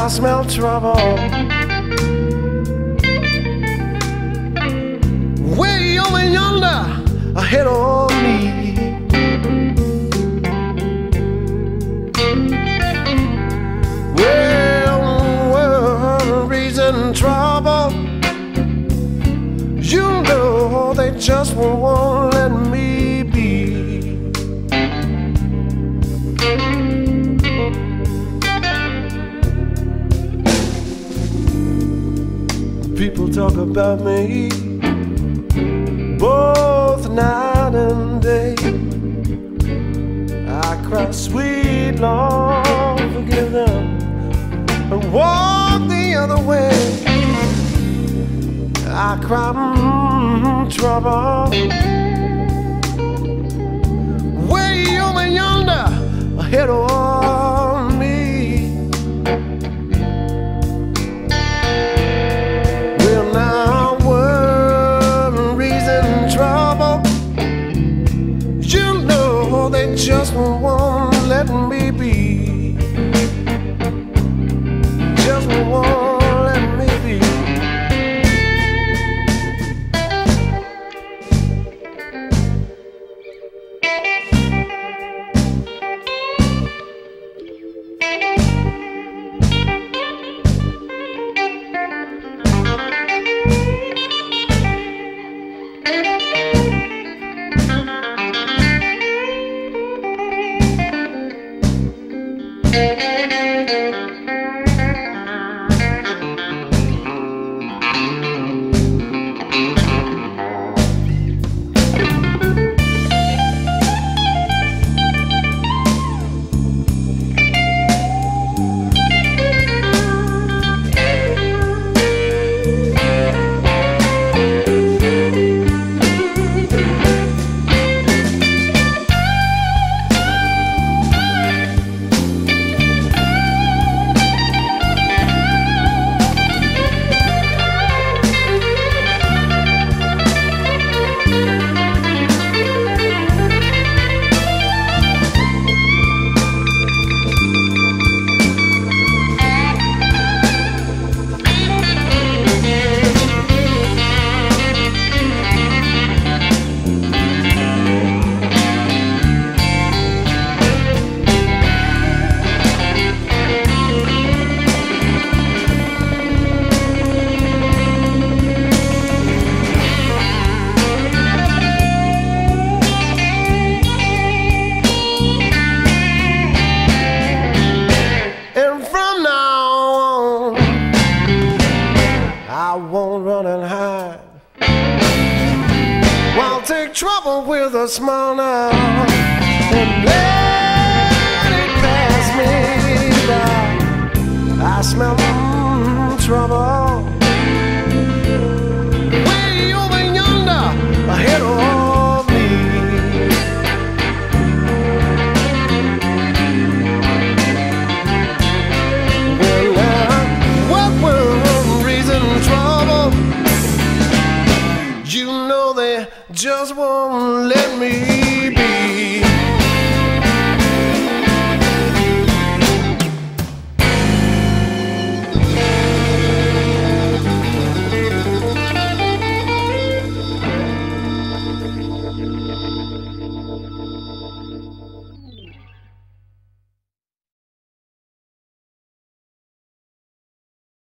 I smell trouble. Way over yonder, ahead of me. Well, worries and trouble, you know they just won't let me be. People talk about me both night and day. I cry, sweet Lord, forgive them, and walk the other way. I cry, trouble. Way over yonder, ahead of me. Well, now worries and trouble, you know they just won't let me be. Just won't let me be. Take trouble with a smile now and let it pass me by. I smell trouble way over yonder, ahead of me. Well, now, what worries and trouble, you know they just won't let me.